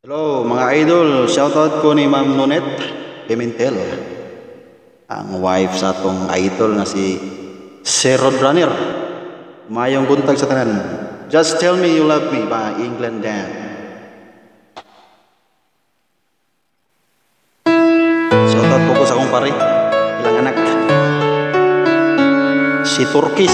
Hello mga idol, shoutout ko ni Ma'am Nonet Pimentel, ang wife sa atong idol na si Sir Roadrunner. Mayong buntag sa tanan. Just Tell Me You Love Me by England Dan. Shoutout po ko sa akong pare, ilang anak. Si Turkis.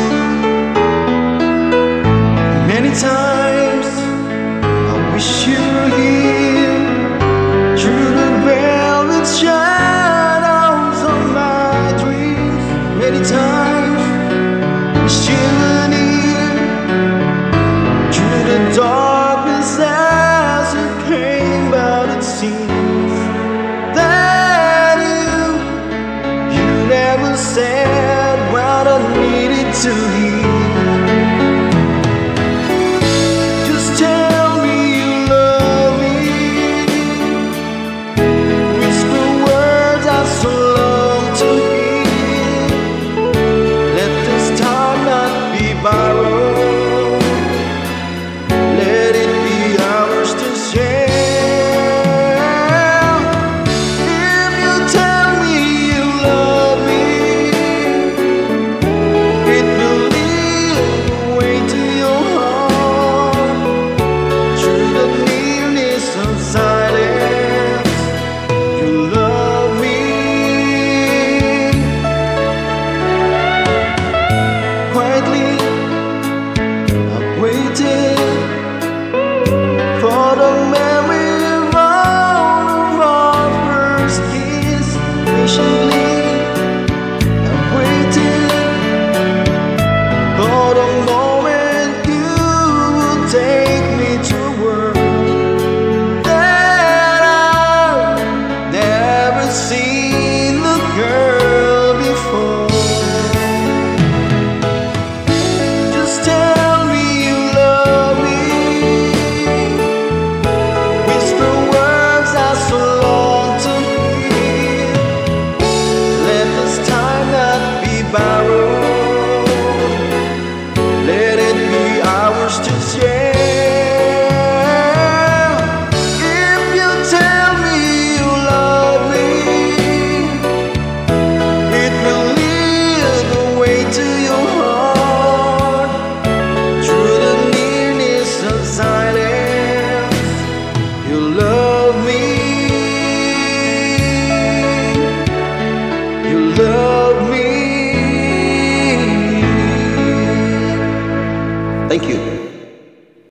Many times I wish you were here through the velvet shadows of my dreams. Many times wish you were near through the darkness as it came, but it seems that you never said what I needed to hear. Let it be ours to share. If you tell me you love me, it will lead the way to your heart. Through the nearness of silence, you love me. Quietly waited for the memory of our first kiss, wishing